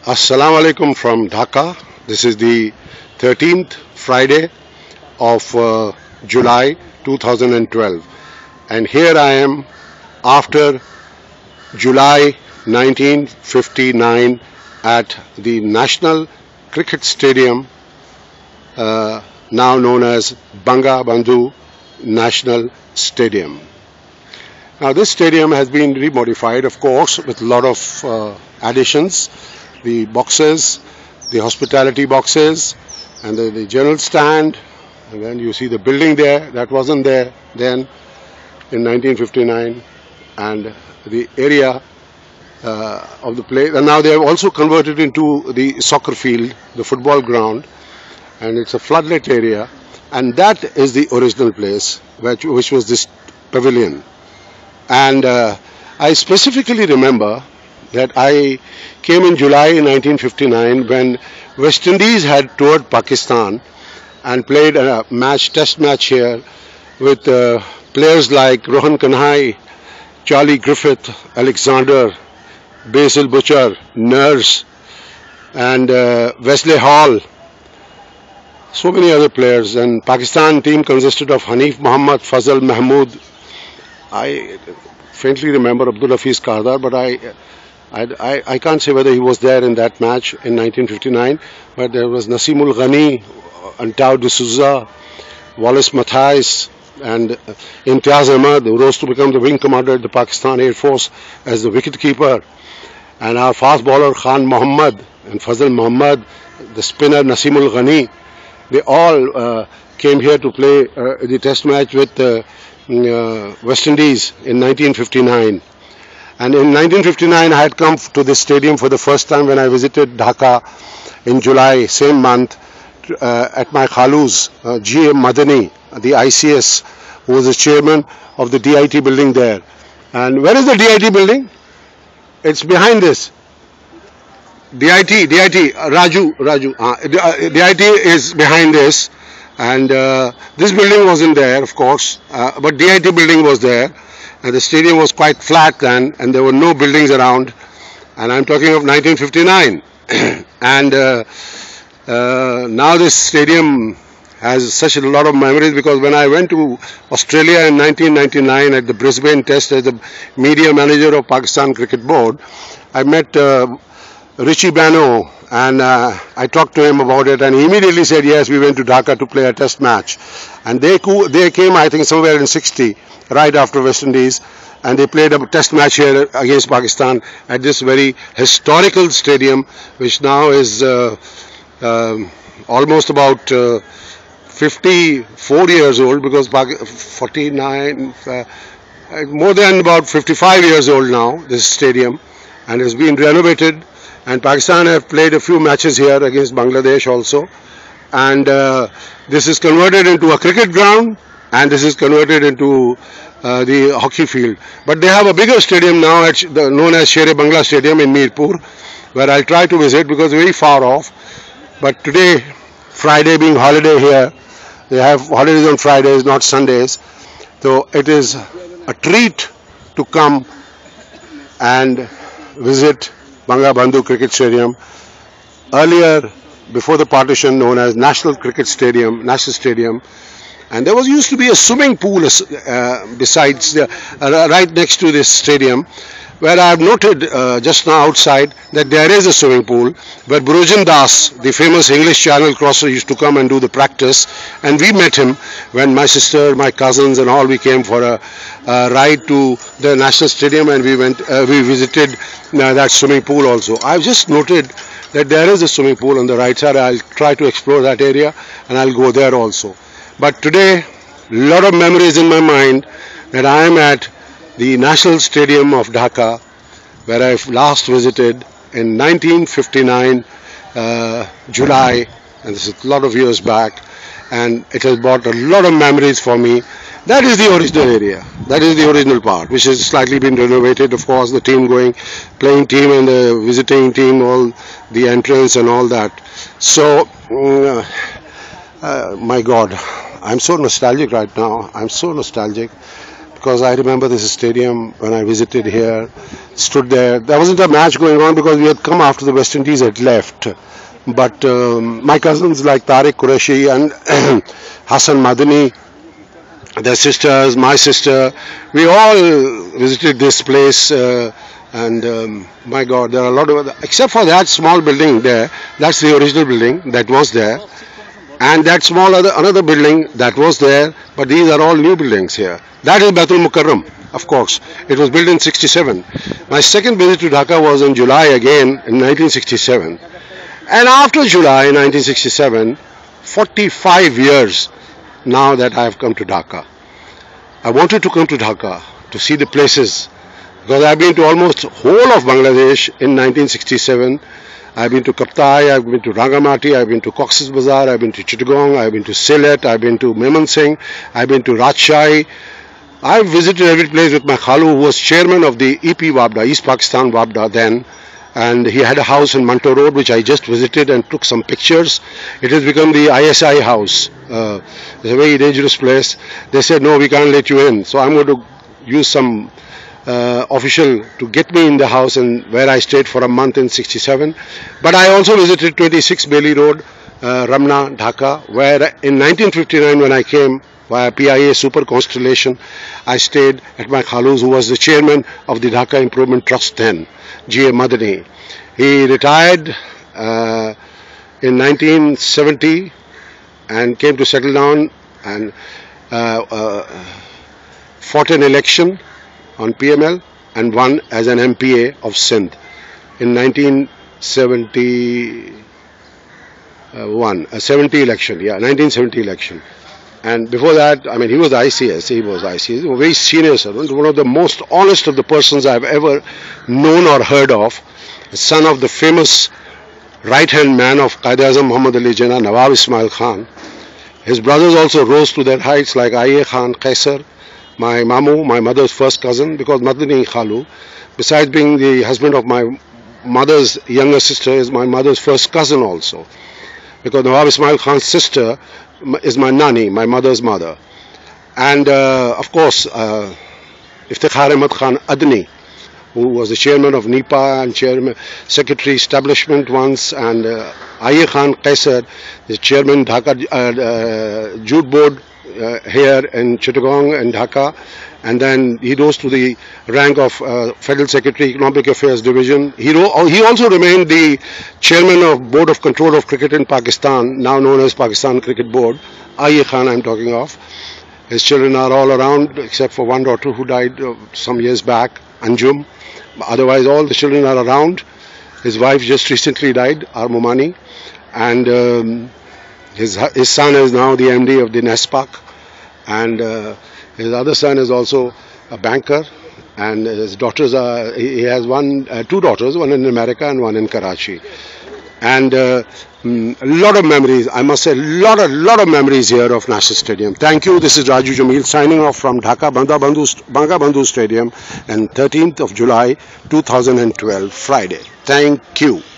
Assalamu alaikum from Dhaka. This is the 13th Friday of July 2012, and here I am after July 1959 at the National Cricket Stadium, now known as BANGABANDHU National Stadium. Now this stadium has been remodified, of course, with a lot of additions. The boxes, the hospitality boxes, and the general stand, and then you see the building there that wasn't there then in 1959, and the area of the place. And now they have also converted into the soccer field, the football ground, and it's a floodlit area, and that is the original place which was this pavilion. And I specifically remember that I came in July 1959 when West Indies had toured Pakistan and played a test match here with players like Rohan Kanhai, Charlie Giffith, Alexandar, Basil Butcher, Nurse, and Wesley Hall. So many other players. And Pakistan team consisted of Hanif Mohammad, Fazal Mamood. I faintly remember Abdul Hafiz Kardar, but I can't say whether he was there in that match in 1959, but there was Nasimul Ghani, Antao De'Souza, Wallace Matthias, and Imtiaz Ahmed, who rose to become the wing commander at the Pakistan Air Force as the wicket-keeper, and our fast bowler Hanif Mohammad and Fazal Mamood, the spinner Nasimul Ghani. They all came here to play the test match with West Indies in 1959. And in 1959, I had come to this stadium for the first time when I visited Dhaka in July, same month, at my Khalu's, G.M. Madani, the ICS, who was the chairman of the DIT building there. And where is the DIT building? It's behind this. DIT, Raju. DIT is behind this. And this building wasn't there, of course, but DIT building was there. And the stadium was quite flat then, and there were no buildings around. And I'm talking of 1959. And now this stadium has such a lot of memories, because when I went to Australia in 1999 at the Brisbane Test as the media manager of Pakistan Cricket Board, I met Richie Bano, and I talked to him about it, and he immediately said, yes, we went to Dhaka to play a test match. And they came, I think, somewhere in 60, right after West Indies, and they played a test match here against Pakistan at this very historical stadium, which now is almost about 54 years old, because 49, more than about 55 years old now, this stadium, and has been renovated. And Pakistan have played a few matches here against Bangladesh also. And this is converted into a cricket ground, and this is converted into the hockey field. But they have a bigger stadium now, known as Sher-e Bangla Stadium in Mirpur, where I'll try to visit because it's very far off. But today, Friday being holiday here, they have holidays on Fridays, not Sundays. So it is a treat to come and visit BANGABANDHU Cricket Stadium, earlier before the partition known as National Stadium, and there used to be a swimming pool besides right next to this stadium, where I have noted just now outside that there is a swimming pool where Burujan Das, the famous English Channel crosser, used to come and do the practice, and we met him when my sister, my cousins and all, we came for a ride to the National Stadium, and we visited that swimming pool also. I've just noted that there is a swimming pool on the right side. I'll try to explore that area, and I'll go there also. But today, a lot of memories in my mind that I am at the National Stadium of Dhaka, where I last visited in 1959 July, and this is a lot of years back, and it has brought a lot of memories for me. That is the original area. That is the original part, which has slightly been renovated. Of course, the playing team and the visiting team, all the entrance and all that. So, my God, I'm so nostalgic right now. I'm so nostalgic. because I remember this stadium when I visited here, stood there. There wasn't a match going on because we had come after the West Indies had left. But my cousins like Tariq Qureshi and Hassan Madani, their sisters, my sister, we all visited this place. And my God, there are a lot of, except for that small building there, that's the original building that was there. And that small another building that was there, but these are all new buildings here. That is Baitul Mukarram, of course. It was built in 67. My second visit to Dhaka was in July again in 1967. And after July 1967, 45 years now that I have come to Dhaka. I wanted to come to Dhaka to see the places because I've been to almost whole of Bangladesh in 1967. I've been to Kaptai, I've been to Rangamati, I've been to Cox's Bazar, I've been to Chittagong, I've been to Sylhet, I've been to Memon Singh, I've been to Rajshahi. I've visited every place with my Khalu, who was chairman of the EP Wabda, East Pakistan Wabda then. And he had a house in Manto Road, which I just visited and took some pictures. It has become the ISI house. It's a very dangerous place. They said, no, we can't let you in. So I'm going to use some official to get me in the house, and where I stayed for a month in 67. But I also visited 26 Bailey Road, Ramna, Dhaka, where in 1959 when I came via PIA Super Constellation, I stayed at my Khalu's, who was the chairman of the Dhaka Improvement Trust then, G.A. Madani. He retired in 1970 and came to settle down and fought an election on PML and won as an MPA of Sindh in 1970 election, 1970 election. And before that, I mean, he was ICS, he was a very senior servant, one of the most honest of the persons I've ever known or heard of, the son of the famous right-hand man of Qaid-e-Azam Muhammad Ali Jinnah, Nawab Ismail Khan. His brothers also rose to their heights like Aye Khan Qaisar, my Mamu, my mother's first cousin, because Madani Khalu, besides being the husband of my mother's younger sister, is my mother's first cousin also. Because Nawab Ismail Khan's sister is my Nani, my mother's mother. And of course, Iftikhar Ahmed Khan Adni, who was the chairman of NIPA and chairman, secretary establishment once, and Aye Khan Qaisar, the chairman Dhaka Jute Board here in Chittagong and Dhaka. And then he rose to the rank of Federal Secretary, Economic Affairs Division. He also remained the chairman of Board of Control of Cricket in Pakistan, now known as Pakistan Cricket Board. Aye Khan I'm talking of. His children are all around, except for one daughter who died some years back, Anjum. Otherwise, all the children are around. His wife just recently died, Armumani. And his son is now the MD of the NESPAC. And his other son is also a banker, and his daughters are, he has two daughters, one in America and one in Karachi. And a lot of memories, I must say, a lot of memories here of National Stadium. Thank you. This is Raju Jamil signing off from Dhaka Bangabandhu Stadium on 13th of July 2012, Friday. Thank you.